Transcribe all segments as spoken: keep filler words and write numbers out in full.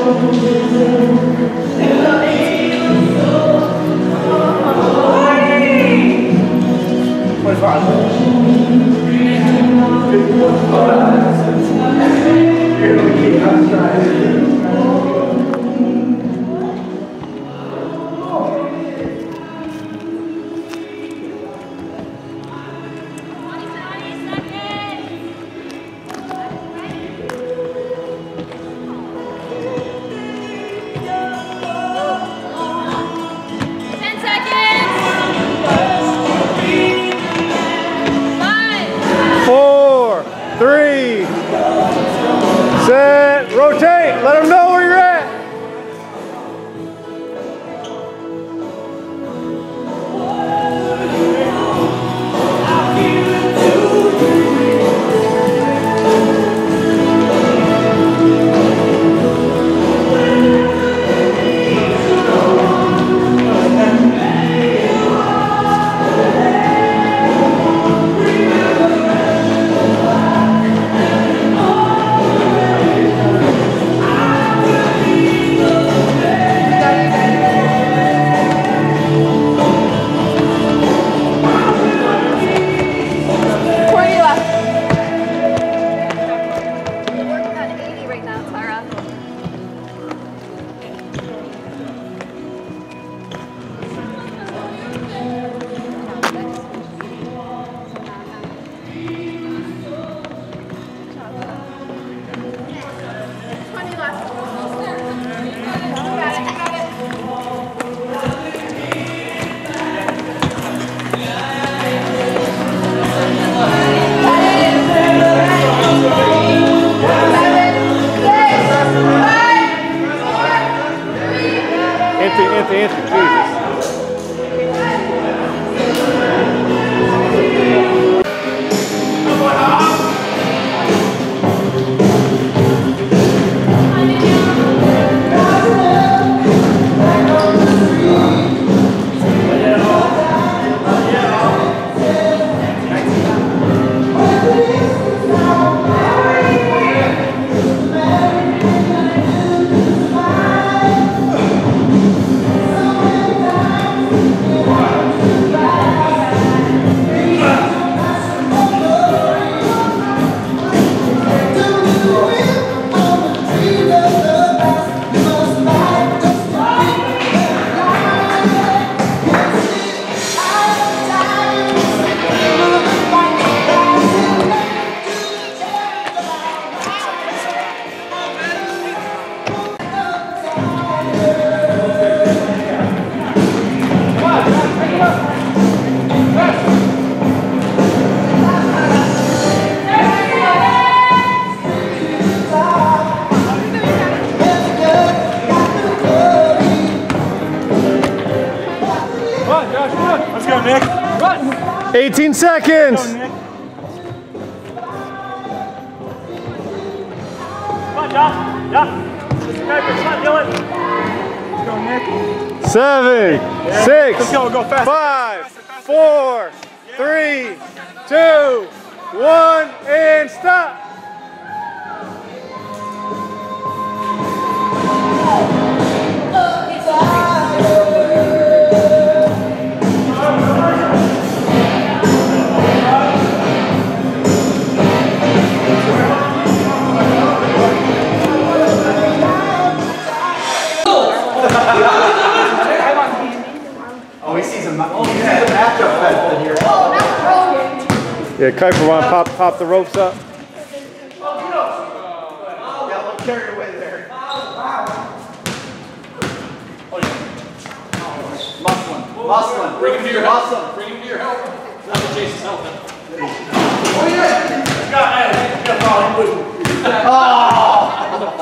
Set, rotate, let them know where you're at. Anthony, Anthony, Jesus. Let's go, Nick. Run. eighteen seconds. Let's go, Nick. Come on, Josh. Josh. Come on, Dylan. Let's go, Nick. Seven, Yeah. six, Let's go, go fast. five, Faster, faster. four, three, two, one, and stop. Oh, he sees a, oh, he sees a matchup fest in here. Yeah, Kuiper, want to pop, pop the ropes up? Yeah, look carried away there. Muscling, muscling. Bring him to your muscle. help. Bring him to your help. That's what Jason's helping. Oh, yeah. He's got that. He's got probably Oh!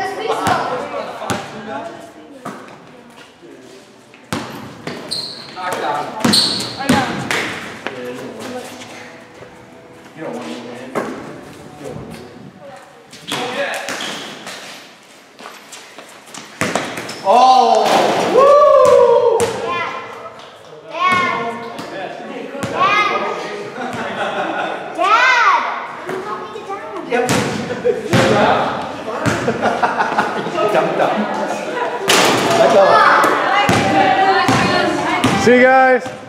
Knock it out. I know. You don't want to win. Oh! Woo! Dad! Dad! Dad! Can you help me get down? Yep. Dump, dump. See you guys.